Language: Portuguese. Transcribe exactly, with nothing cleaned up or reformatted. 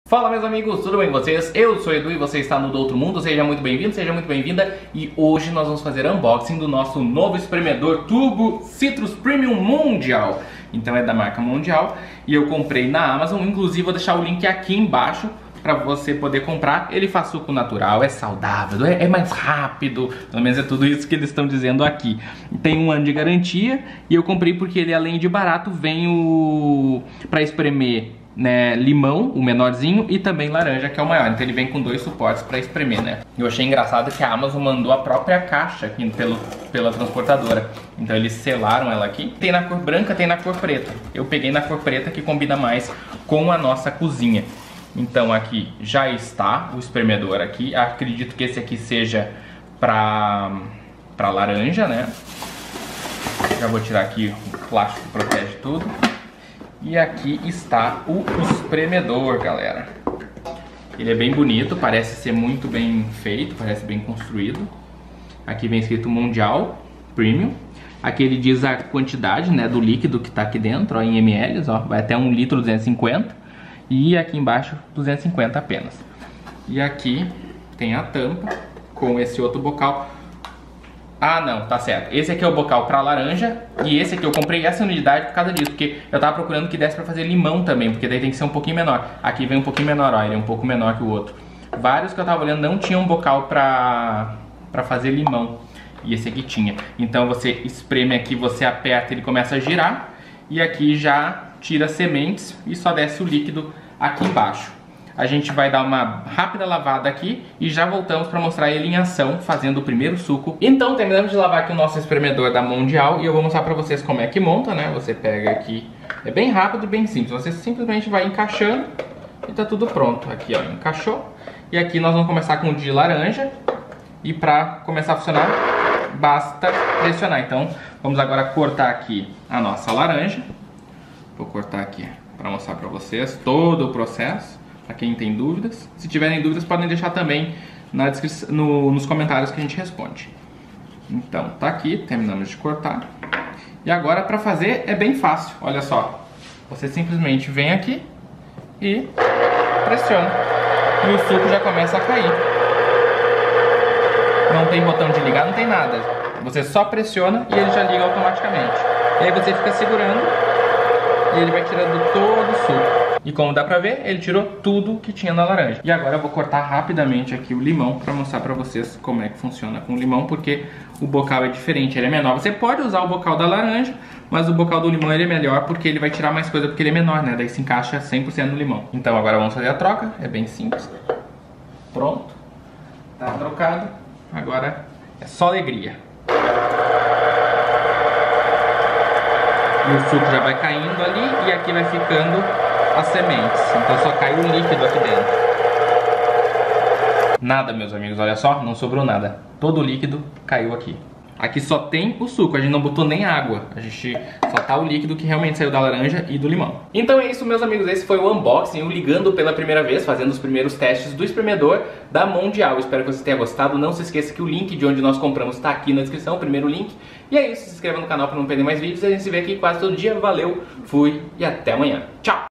Fala meus amigos, tudo bem com vocês? Eu sou o Edu e você está no Do Outro Mundo, seja muito bem-vindo, seja muito bem-vinda. E hoje nós vamos fazer unboxing do nosso novo espremedor Turbo Citrus Premium Mundial. Então é da marca Mundial e eu comprei na Amazon, inclusive vou deixar o link aqui embaixo para você poder comprar. Ele faz suco natural, é saudável, é, é mais rápido, pelo menos é tudo isso que eles estão dizendo aqui. Tem um ano de garantia e eu comprei porque ele, além de barato, vem o para espremer, né, limão, o menorzinho, e também laranja, que é o maior. Então ele vem com dois suportes para espremer, né? Eu achei engraçado que a Amazon mandou a própria caixa aqui pelo, pela transportadora. Então eles selaram ela aqui. Tem na cor branca, tem na cor preta. Eu peguei na cor preta, que combina mais com a nossa cozinha. Então aqui já está o espremedor aqui. Acredito que esse aqui seja para para laranja, né? Já vou tirar aqui o plástico que protege tudo. E aqui está o espremedor, galera. Ele é bem bonito, parece ser muito bem feito, parece bem construído. Aqui vem escrito Mundial Premium. Aqui ele diz a quantidade, né, do líquido que está aqui dentro, ó, em ml, ó, vai até um litro duzentos e cinquenta. E aqui embaixo duzentos e cinquenta apenas. E aqui tem a tampa com esse outro bocal. Ah não, tá certo. Esse aqui é o bocal para laranja. E esse aqui eu comprei essa unidade por causa disso, porque eu tava procurando que desse para fazer limão também, porque daí tem que ser um pouquinho menor. Aqui vem um pouquinho menor, ó, ele é um pouco menor que o outro. Vários que eu tava olhando não tinham bocal para para fazer limão. E esse aqui tinha. Então você espreme aqui, você aperta, ele começa a girar. E aqui já tira sementes e só desce o líquido aqui embaixo. A gente vai dar uma rápida lavada aqui e já voltamos para mostrar ele em ação, fazendo o primeiro suco. Então terminamos de lavar aqui o nosso espremedor da Mundial e eu vou mostrar para vocês como é que monta, né? Você pega aqui, é bem rápido e bem simples. Você simplesmente vai encaixando e tá tudo pronto. Aqui, ó, encaixou. E aqui nós vamos começar com o de laranja. E para começar a funcionar, basta pressionar. Então vamos agora cortar aqui a nossa laranja. Vou cortar aqui para mostrar para vocês todo o processo. Para quem tem dúvidas, se tiverem dúvidas podem deixar também na descrição, no, nos comentários que a gente responde. Então tá aqui, terminamos de cortar. E agora para fazer é bem fácil, olha só. Você simplesmente vem aqui e pressiona. E o suco já começa a cair. Não tem botão de ligar, não tem nada. Você só pressiona e ele já liga automaticamente. E aí você fica segurando e ele vai tirando todo o suco. E como dá pra ver, ele tirou tudo que tinha na laranja. E agora eu vou cortar rapidamente aqui o limão pra mostrar pra vocês como é que funciona com o limão, porque o bocal é diferente, ele é menor. Você pode usar o bocal da laranja, mas o bocal do limão ele é melhor porque ele vai tirar mais coisa, porque ele é menor, né? Daí se encaixa cem por cento no limão. Então agora vamos fazer a troca, é bem simples. Pronto. Tá trocado. Agora é só alegria. E o suco já vai caindo ali e aqui vai ficando as sementes. Então só cai o líquido aqui dentro. Nada, meus amigos, olha só, não sobrou nada. Todo o líquido caiu aqui. Aqui só tem o suco, a gente não botou nem água. A gente só tá o líquido que realmente saiu da laranja e do limão. Então é isso, meus amigos, esse foi o unboxing, eu ligando pela primeira vez, fazendo os primeiros testes do espremedor da Mundial. Espero que você tenha gostado. Não se esqueça que o link de onde nós compramos tá aqui na descrição, o primeiro link. E é isso, se inscreva no canal para não perder mais vídeos. A gente se vê aqui quase todo dia. Valeu, fui e até amanhã. Tchau!